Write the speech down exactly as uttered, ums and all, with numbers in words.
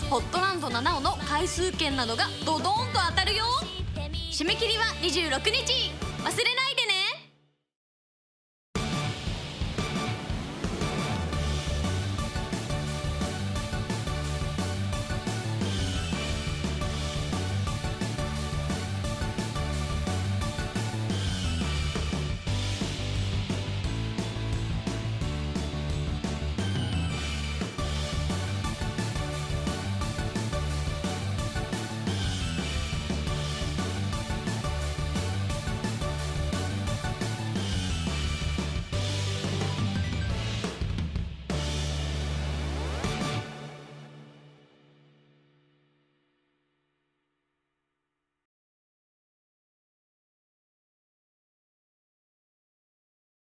ホットランドななおの回数券などがドドーンと当たるよ。締め切りはにじゅうろくにち、忘れないで。